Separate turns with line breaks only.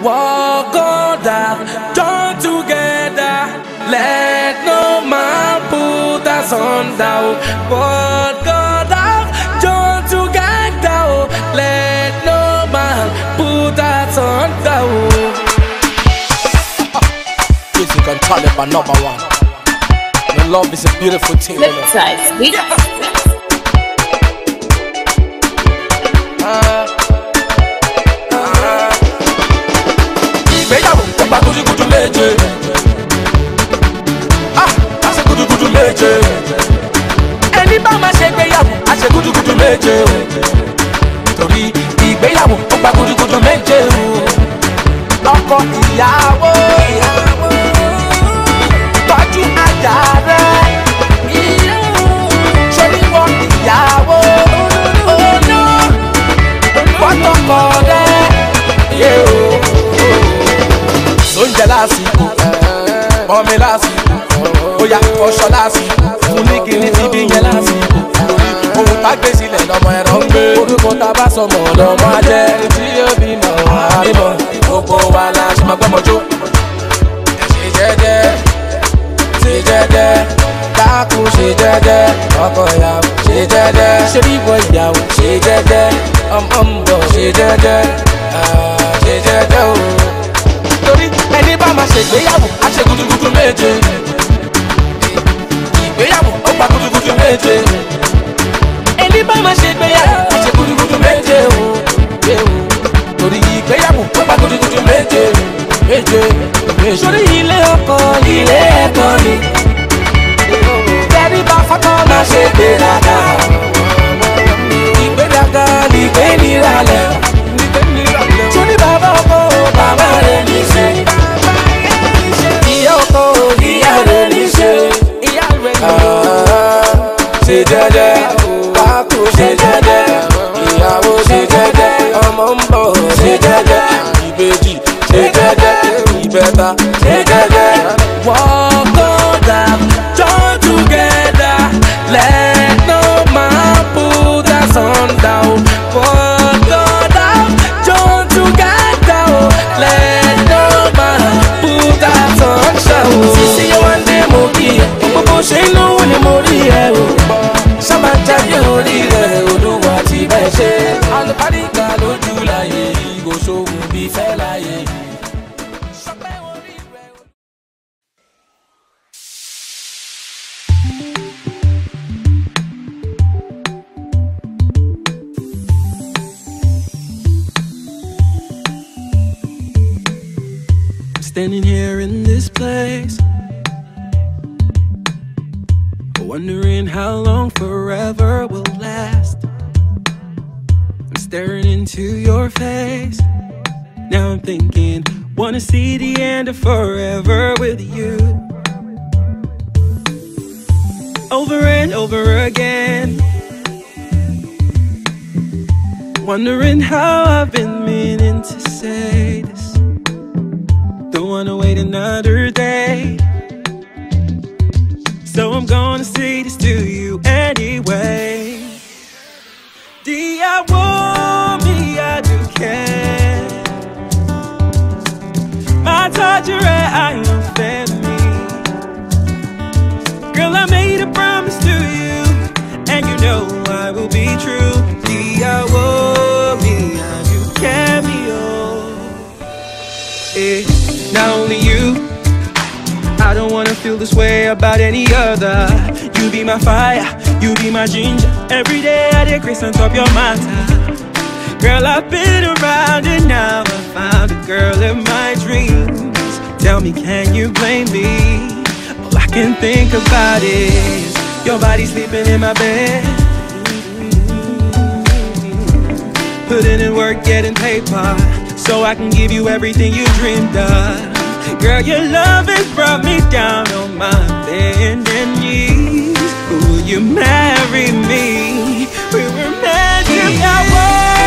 Walk on down, join together. Let no man put us on down. Walk on down, join together. Let no man put us on down. Music and talent are number one. And love is a beautiful thing. Ìgbéyàwó ó gba gúdúgúdú méje. A ṣe gúdúgúdú méje. Ẹni bá máa ṣe ìgbéyàwó a ṣe gúdúgúdú méje. Torí ìgbéyàwó ó gba gúdúgúdú méje. Ọkọ ìyàwó tọ́jú ajá rẹ̀. Ṣoríwọ́ ìyàwó ọ̀nà fọ́tọ̀kọ rẹ̀. Oúnjẹ lásìkò, ọmọ lásìkò, bóyá ọṣọ lásìkò, fún ní kíní ti bí yẹn lásìkò. Ohun tá gbé sílẹ̀ lọ́mọ ẹ̀rọ ń gbé. Orúkọ tá bá sọmọ lọ́mọ ajẹ́. Tí yóò bímọ àbímọ, gbogbo wa la ṣe máa gbọ́mọjó. Ṣe jẹ́jẹ́, ṣe jẹ́jẹ́, dákun ṣe jẹ́jẹ́, ọkọ ìyàwó ṣe jẹ́jẹ́, ṣe bíbọ ìyàwó ṣe jẹ́jẹ́, ọmọ ń bọ̀ ṣe jẹ́jẹ́, ṣe jẹ́jẹ́ o. Torí ẹni bá máa ṣègbéyàwó á ṣe gúdúgúdú méje. Ìgbéyàwó ó gba gúdúgúdú méje. Ẹni bá máa ṣègbéyàwó á ṣe gúdúgúdú méje o. Torí ìgbéyàwó ó gba gúdúgúdú méje. Sórí ilé ọkọ ilé ẹ̀kọ́ ni. Tẹ́rí bá fọ́tọ́ máa ṣe gbéraga. Ìgbéraga ni ìgbé níralẹ̀. Sórí bàbá ọkọ bàbá rẹ̀ ní ṣe. Ìyá ọkọ ìyá rẹ̀ ní ṣe. Ṣe jẹ́jẹ́, pákó ṣe jẹ́jẹ́, ìyàwó ṣe jẹ́jẹ́, ọmọ ń bọ̀ ṣe jẹ́jẹ́, ìbejì ṣe jẹ́jẹ́, ìbẹ́ta ṣe jẹ́jẹ́. Walk on down, join together. Let no man put us on down. Walk on down, join together. Let no man put us on down. Sisi yo ande mo ki e, gbogbo ṣe inú ni mo rí ẹ o. Sábà jáde orí rẹ̀ Olúwa ti bẹ̀ ṣe. Àlùbáríkà lójú láyé, ìgò ṣòwò bí fẹ́ láyé.
Standing here in this place, wondering how long forever will last. I'm staring into your face. Now I'm thinking, wanna see the end of forever with you. Over and over again, wondering how I've been meaning to say this. Don't wanna wait another day, so I'm gonna say this to you anyway. Díyàwó mi àdùkẹ́, máa tọ́jú rẹ̀ àyànfẹ́ mi. Girl, I made a promise to you, and you know I will be true. Díyàwó mi àdùkẹ́ mi o. Not only you, I don't wanna feel this way about any other. You be my fire, you be my ginger. Every day I decrease on top your matter. Girl, I've been around and now I found a girl in my dreams. Tell me, can you blame me? All I can think about is your body sleeping in my bed. Putting in work, getting paper, so I can give you everything you dreamed of. Girl, your love has brought me down on my bending knees. Will you marry me? We were meant to be.